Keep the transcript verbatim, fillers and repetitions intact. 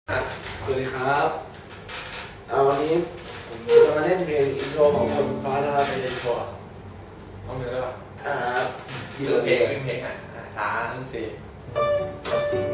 สวัสดีครับเอาวันนี้ผมจะมาเล่นเพลงอินโทรของคนฟ้านะครับเป็นอินโทรต้องเนื้อได้ป่ะอ่าดีเลยเพลงเพลงอ่ะสามสี่